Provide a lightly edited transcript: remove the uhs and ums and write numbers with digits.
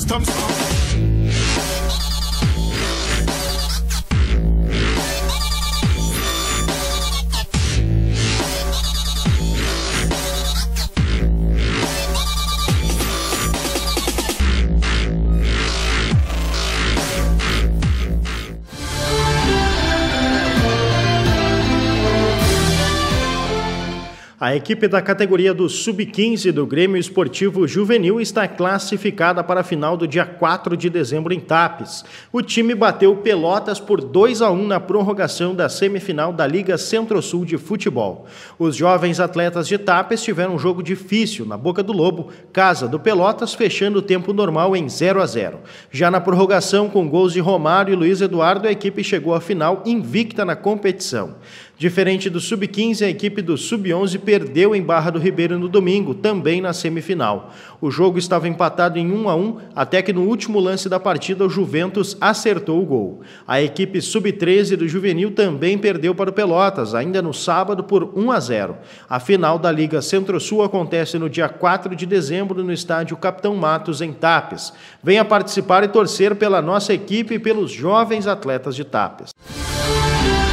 system stop. A equipe da categoria do Sub-15 do Grêmio Esportivo Juvenil está classificada para a final do dia 4 de dezembro em Tapes. O time bateu Pelotas por 2-1 na prorrogação da semifinal da Liga Centro-Sul de Futebol. Os jovens atletas de Tapes tiveram um jogo difícil na Boca do Lobo, casa do Pelotas, fechando o tempo normal em 0-0. Já na prorrogação, com gols de Romário e Luiz Eduardo, a equipe chegou à final invicta na competição. Diferente do Sub-15, a equipe do Sub-11 perdeu em Barra do Ribeiro no domingo, também na semifinal. O jogo estava empatado em 1-1, até que no último lance da partida o Juventus acertou o gol. A equipe Sub-13 do Juvenil também perdeu para o Pelotas, ainda no sábado por 1-0. A final da Liga Centro-Sul acontece no dia 4 de dezembro no estádio Capitão Matos, em Tapes. Venha participar e torcer pela nossa equipe e pelos jovens atletas de Tapes.